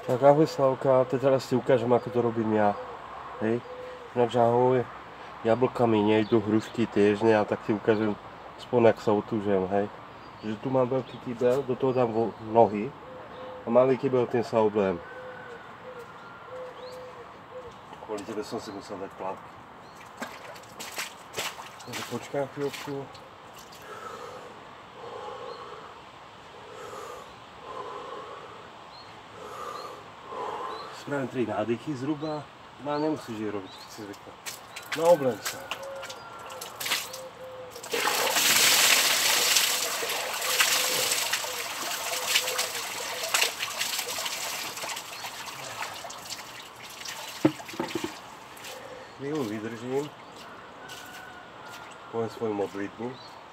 Tak ahoj Slavka, teď teraz si ukážem, ako to robím ja. Hej, ináč ahoj, jablkami nejdu, hrušky tiež nie, a tak si ukážem aspoň, jak sa otúžem, hej. Že tu mám veľký kýbel, do toho dám nohy a malý kýbel, tým sa oblejem. Kvôli tebe som si musel dať plavky. Takže počkám chvíľku. Spravím 3 nádychy zhruba, no a nemusíš ich robiť, keď si zvykla. No oblejem sa. Chvíľu vydržím, poviem svoju modlitbu.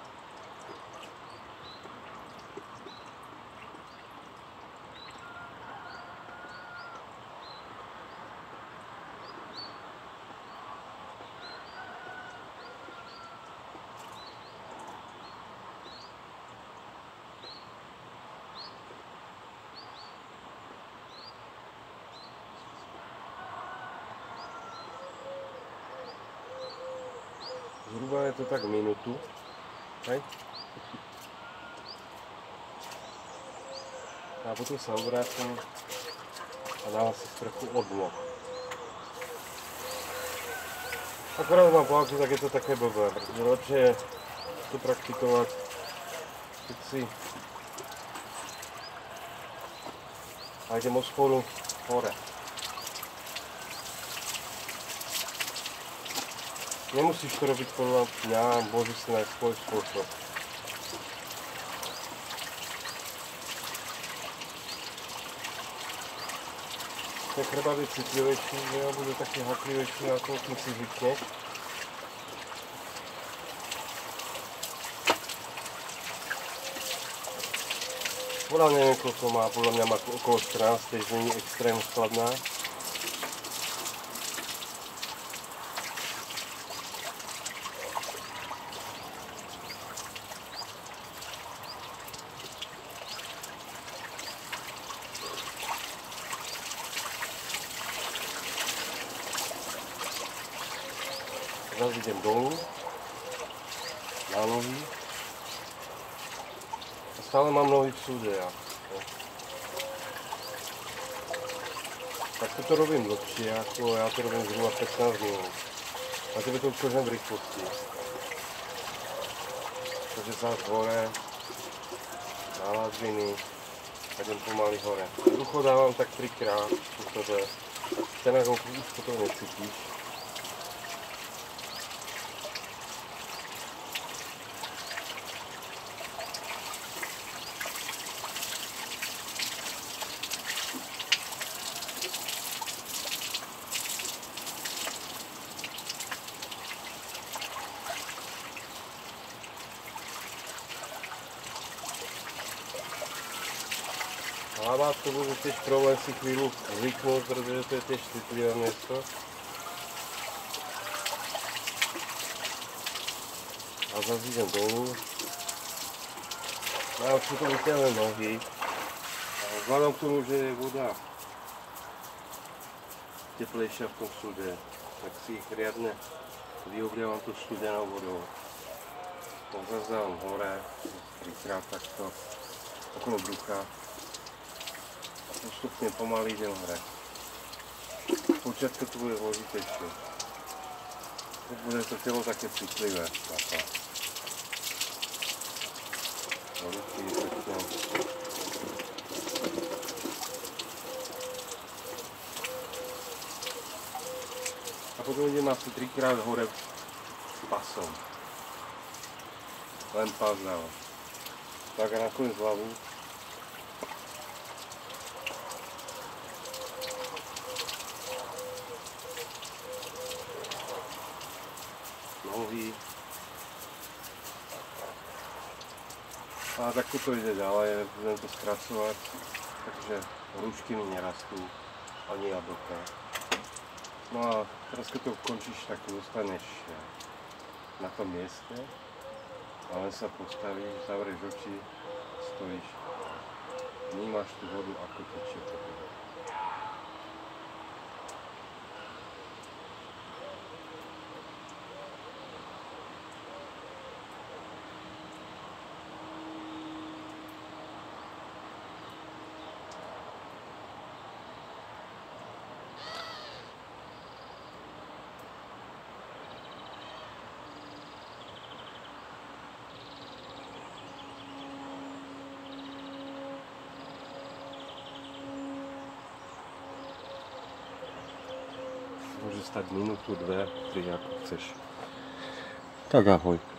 Zhruba je to tak minútu, hej? A potom sa obrátim a dávam si sprchu od nôh. Akorát mám plavky, tak je to také blbé, pretože lepšie je to praktikovať, keď si a idem od spodu hore. Nemusíš to robiť podľa mňa, môžeš si nájsť svoj spôsob. Tak treba byť citlivejší, že ja bude taký haklivejší, ako kým si zvykneš. Podľa mňa neviem, koľko má, podľa mňa má okolo 14, takže nie je extrémne skladná. Zase idem dolu, na nohy a stále mám nohy v súde ja. Tak to robím dlhšie, ako ja to robím zhruba 15 minút. A tebe to ukážem v rýchlosti. Takže zás hore, na lazviny a idem pomaly hore. Brucho dávam tak 3-krát, pretože ten ako už potom necítiš. Hlava to bude tiež problém si chvíľu zvyknúť, pretože to je tiež citlivé miesto. A zase idem dolu. Mám sú to vytiahnuté nohy. A vzhľadom k tomu, že je voda teplejšia v tom súde, tak si ich riadne vyoblievam tú studenou vodou. Potom zase dávam hore, 3-krát takto, okolo brucha. Postupne pomaly idem hore. Počiatku to bude zložitejšie. Bude to telo také citlivé. A potom idem asi 3-krát hore pasom. Len pás dávam. Tak a nakoniec hlavu. Nohy. A takto to ide ďalej, budem to skracovať, takže rúšky mi nerastú, ani jablka. No a teraz keď to ukončíš, tak dostaneš na tom mieste a len sa postavíš, zavrieš oči, stojíš, vnímaš tú vodu, ako tečie po tebe. Môže stať minútu, 2, 3, ako chceš. Tak ahoj.